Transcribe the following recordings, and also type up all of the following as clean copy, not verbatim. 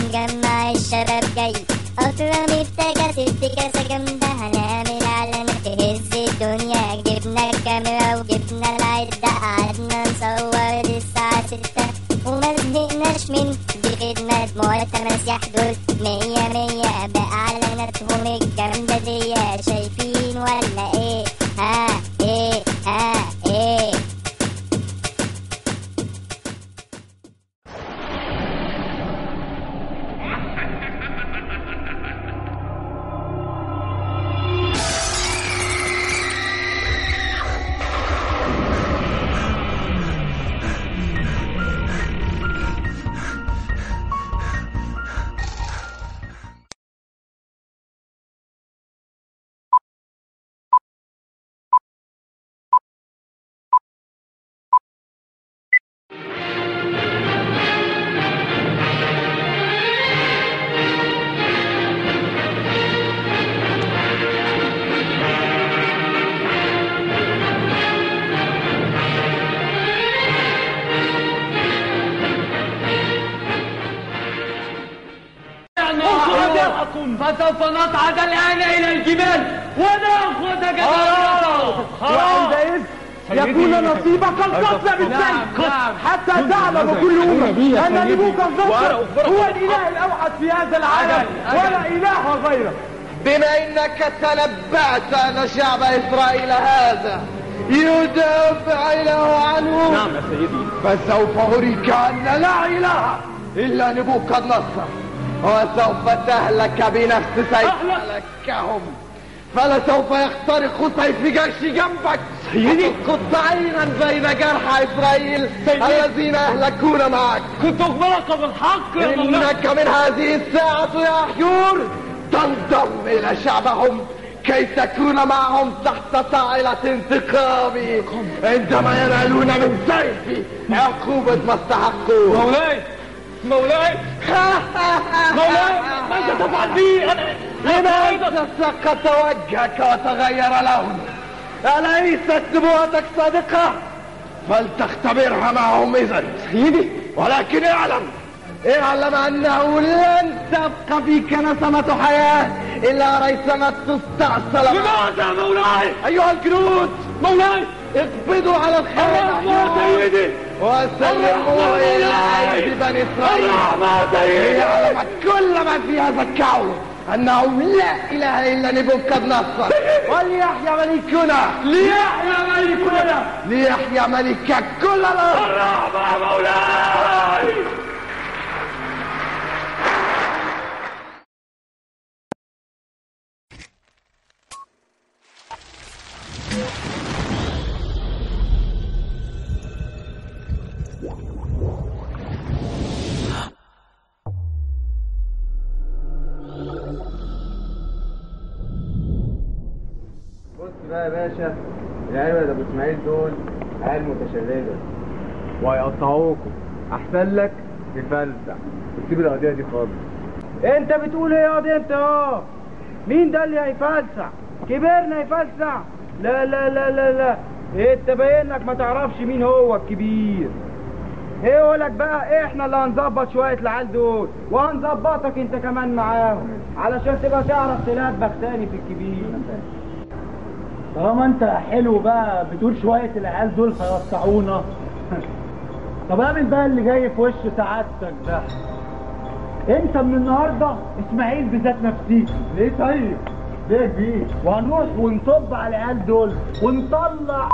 ونجمع الشباب جاي. أكرم افتكاسة افتكاسة جامدة، هنعمل إعلانات تهز الدنيا. جبنا الكاميرا وجبنا العدة، قعدنا نصور للساعة 6 وما زهقناش من دي خدمة. دموع التماسيح دول 100 بإعلاناتهم الجامدة دي. شايفين ولا إيه؟ ها إيه ها إيه؟ فسوف نصعد الآن إلى الجبال ونأخذ جبال. وعندئذ يكون نصيبك القتل بالسيف، حتى تعلم كل أمة أن نبوكدنصر هو الإله الأوحد في هذا العالم ولا إله غيره. بما إنك تنبأت أن شعب إسرائيل هذا يدافع له عنه، نعم يا سيدي، فسوف أريك أن لا إله إلا نبوكدنصر، وسوف تهلك بنفس سيفهم، فلسوف يخترق سيف جيش جنبك سيدي. وتسقط عينا بين جرح إسرائيل الذين يهلكون معك. كنت أخبرك بالحق يا مولاي. إنك من هذه الساعة يا أحيور تنضم إلى شعبهم كي تكون معهم تحت طاولة انتقامي عندما ينالون من سيفي عقوبة ما استحقوا. مولاي مولاي مولاي، ماذا تفعل بي؟ لماذا سقط وجهك وتغير لونك؟ أليست نبوتك صادقة؟ فلتختبرها معهم إذن سيدي. ولكن اعلم أنه لن تبقى فيك نسمة حياة إلا ريثما تستأصل. لماذا مولاي؟ أيها الجنود مولاي اقبضوا على الخيانة يا سيدي وسلموا إلى أيدي بني إسرائيل ليعلم كل من في هذا الكون أنه لا إله إلا نبوكدنصر. وليحيا ملكنا، ليحيا ملكنا، ليحيا ملك كل الأرض. الرحمة مولاي. بقى يا باشا، العيال ابو اسماعيل دول عيال متشرده وهيقطعوكم. احسن لك تفلسع وتسيب القضيه دي خالص. انت بتقول ايه يا قاضي انت؟ مين ده اللي هيفلسع؟ كبرنا يفلسع؟ لا لا لا لا لا، انت باين لك ما تعرفش مين هو الكبير. ايه يقولك بقى، احنا اللي هنظبط شويه العيال دول وهنظبطك انت كمان معاهم علشان تبقى تعرف تلبخ تاني في الكبير. طالما انت حلو بقى بتقول شوية العيال دول هيقطعونا. طب اعمل بقى اللي جاي في وش سعادتك ده. انت من النهارده اسماعيل بذات نفسيك. ليه طيب؟ ليه يا كبير؟ وهنروح ونطب على العيال دول ونطلع،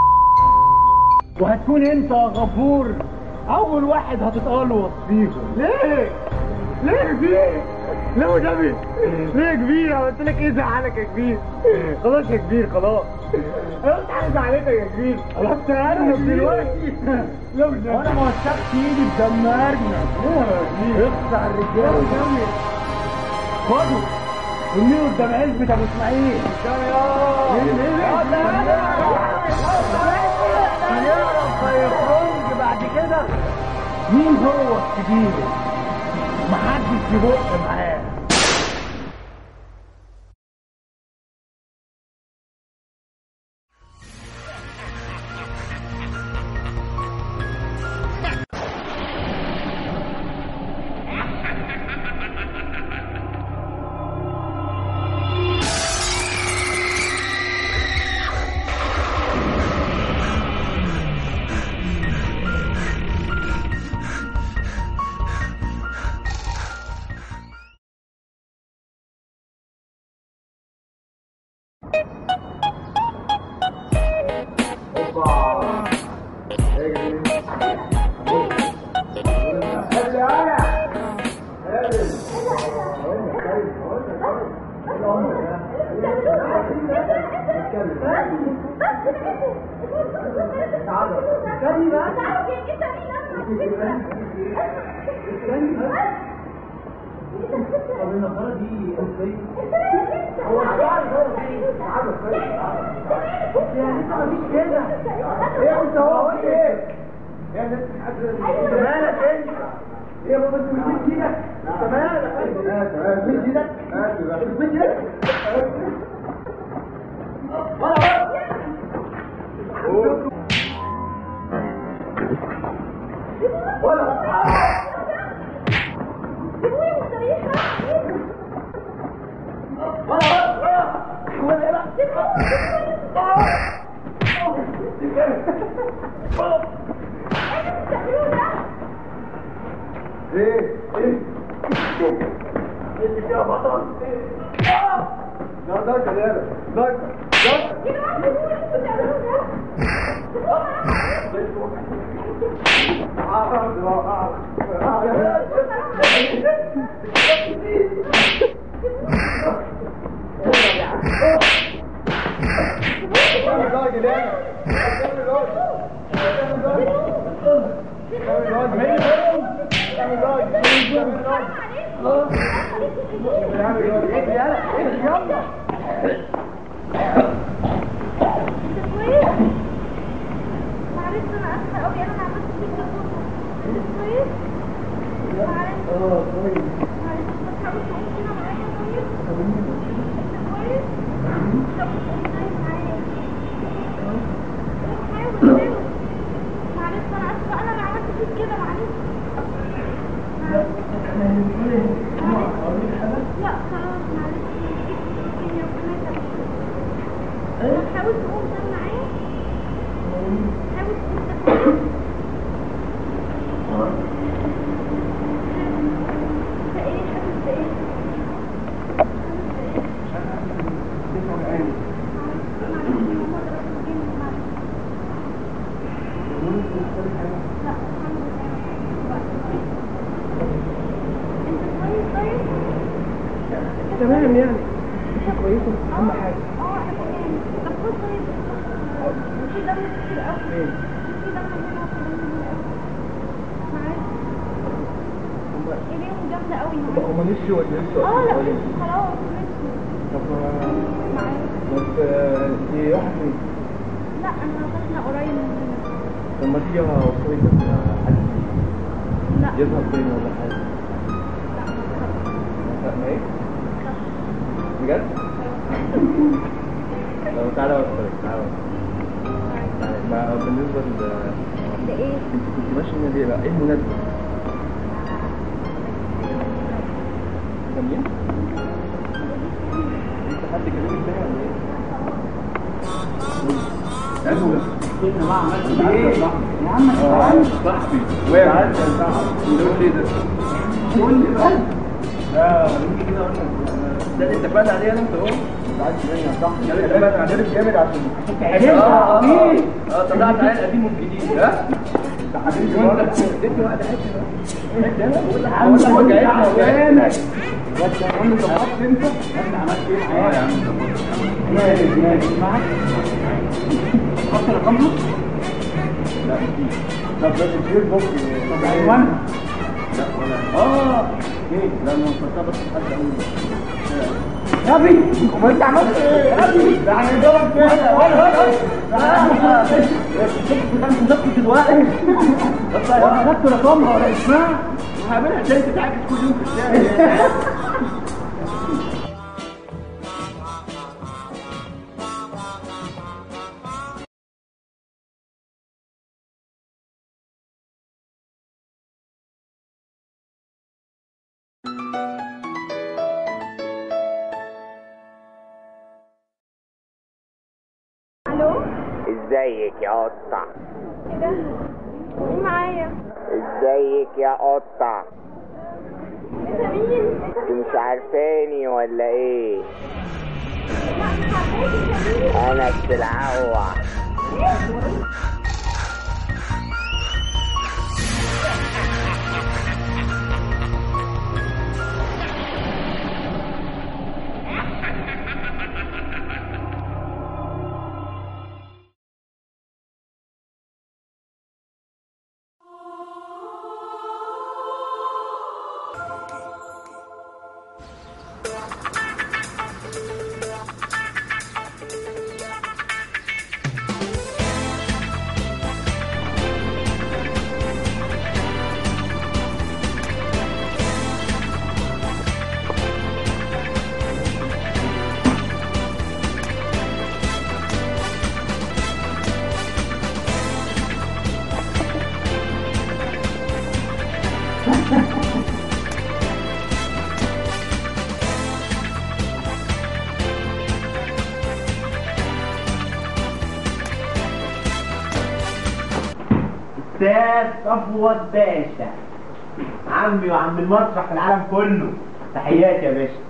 وهتكون انت يا غفور اول واحد هتتقلوص فيهم. ليه؟ ليه يا كبير؟ ليه يا جميل؟ ليه يا كبير؟ قلت لك ايه زعلك يا كبير؟ خلاص يا كبير خلاص. انا مش عايز عليك يا كبير. خلاص تهرب دلوقتي. وانا ما وسختش ايدي بدم ارنب. اقطع الرجاله يا جميل. خدوا ارميه قدام عزبة ابو اسماعيل. هنعرف هيخرج بعد كده مين هو الكبير. محدش يبق معاه. تمام يعني مش كويسه اهم حاجه. طب خد طيب في دم كتير قوي. في دم هنا معاك. ايديهم جامده قوي. هم مشوا ولا لسه؟ لا لسه خلاص مشوا. طب معاك. بس دي راحت فين؟ لا انا ساكنه قريب من هنا. طب ما تيجي اوصلك بس حد لا يظهر فين ولا حاجه؟ لا ايه؟ بجد؟ لو تعالى اوصلك تعالى. ما بالنسبه لايه؟ انت كنت ماشي من ايه بقى؟ ايه المناسبه؟ كمين؟ انت حد كلمك تاني ولا ايه؟ يا عم صاحبي وقعت يا صاحبي قول لي ده قول لي بقى كده ده اللي اتفقنا عليه انا انت اهو عايز تبين يا صاحبي ده اللي اتفقنا عليه جامد عشان طلعت عليه القديم والجديد ها ده حبيبي وانت اديتني وقت حته بقول لك وجعتنا بس يا عم ظبطت انت احنا عملت ايه يا عم ماشي معاك حط رقم له لا طب ده كتير بوك طب عنوان لا ولا ايه لا ما فكرت بس حد اقول يا ابي هو انت عملت ايه يا ابي ده هنضرب كده ولا كنت دلوقتي بس انا خدت رقمها ولا اسمها وهعملها ازاي تتعاكس كل يوم في الشارع ازيك يا قطة؟ ايه ده؟ مين معايا؟ ازيك يا قطة؟ انت مين؟ انت مش عارفاني ولا ايه؟ انا السلعوة. أستاذ صفوت باشا، عمي وعم المسرح في العالم كله، تحياتي يا باشا.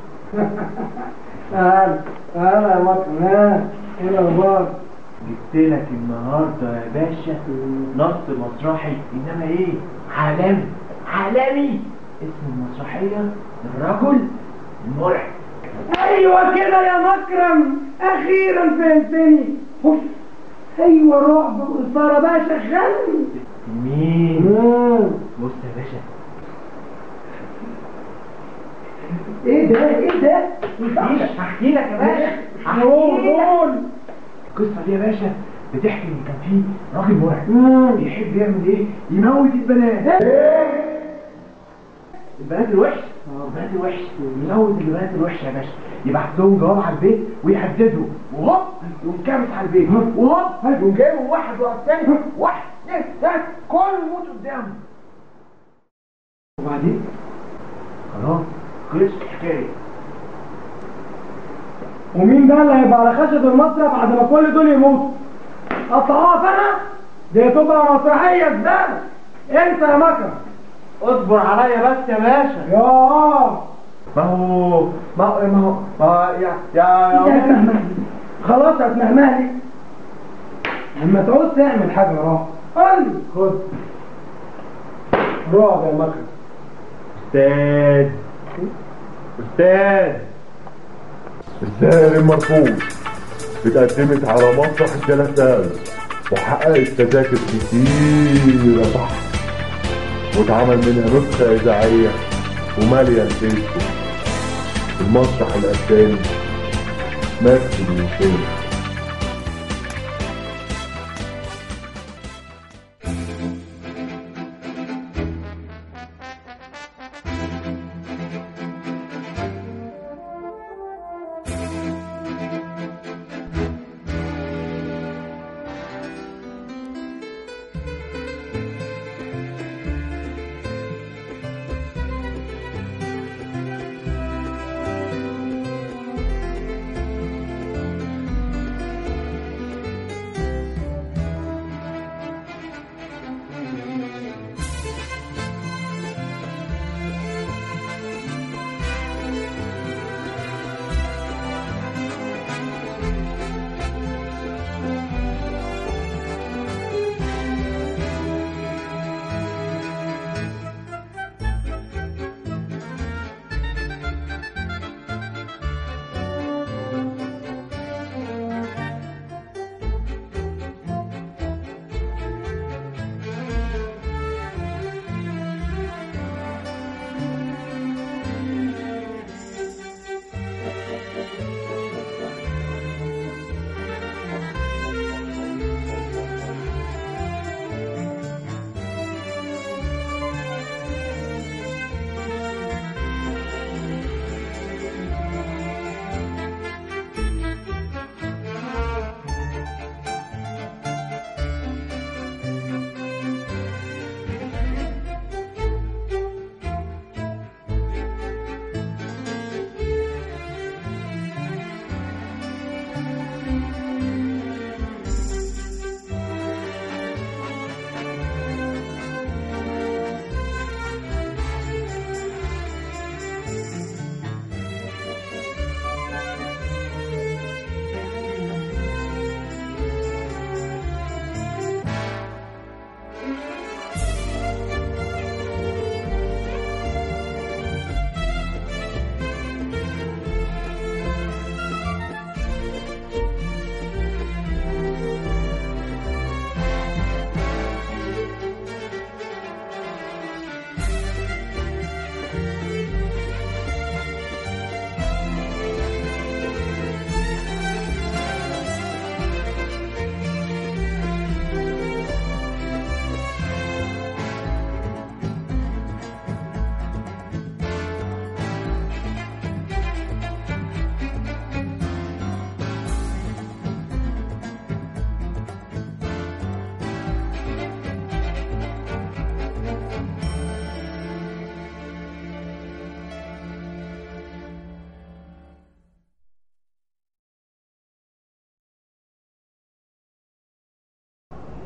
تعالى يا مكرم، ايه الاخبار؟ جبت لك النهارده يا باشا نص مسرحي، انما ايه؟ عالمي عالمي. اسم المسرحيه الرجل المرعب. ايوه كده يا مكرم، اخيرا فهمتني. ايوه رعب واثاره بقى شغال. مين؟ بص يا باشا. ايه ده؟ احكي لك يا باشا. قول. القصه دي يا باشا بتحكي ان كان في راجل مرعب بيحب يعمل ايه؟ يموت البنات. البنات الوحش. يموت البنات الوحشه يا باشا، يبعت لهم جواب على البيت ويهددهم، وهوب يقوم كابس على البيت، وهوب يقوم جايبهم واحد ورا الثاني، واحد اثنين ثلاثه، كله يموت قدامه. وبعدين خلاص خلصت الحكايه. ومين بقى اللي هيبقى على خشب المسرح بعد ما كل دول يموتوا؟ اطلعوها انا؟ دي تبقى مسرحيه زباله. انت يا مكرم اصبر عليا بس يا باشا. ما هو يا خلاص هتنهمها لي. لما تعوز تعمل حاجه راح قول لي. خد رعب يا مكرم. استاذ السعر مرفوض. اتقدمت على مسرح الجلسات وحققت تذاكر كتيرة صح، واتعمل منها نسخة إذاعية ومالية الفيسبوك. المسرح الأسباني ماسك المثال.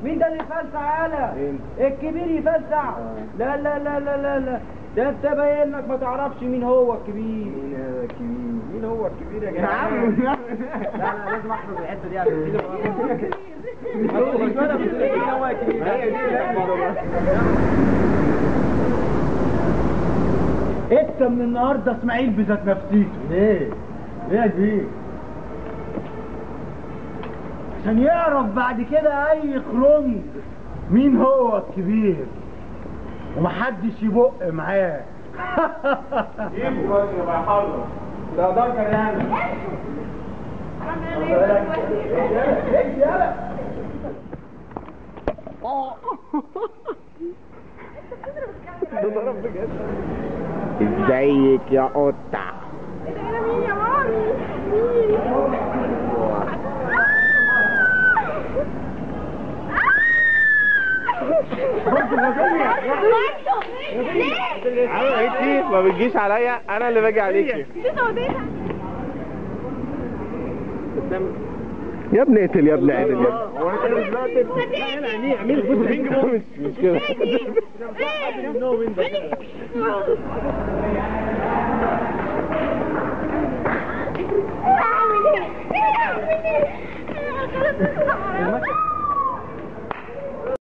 مين ده اللي يفلسع يالا؟ الكبير يفلسع؟ لا لا لا لا لا لا، ده انت باين لك ما تعرفش مين هو الكبير. مين هو الكبير يا جماعه؟ لا لا لازم احفظ الحته دي عشان كده هو انت من النهارده اسماعيل بذات نفسيته. ليه يا كبير؟ عشان يعرف بعد كده اي خرنج مين هو الكبير ومحدش يبق معاه. جيبوا بس يا حضر. ده ضرب يعني. ازيك يا قطة؟ مين يا مامي؟ انتي ما بتجيش عليا، انا اللي باجي عليكي. يا ابني اقتل، يا ابني اقتل، يا ابني. هو انت دلوقتي مش كده. اعمل ايه؟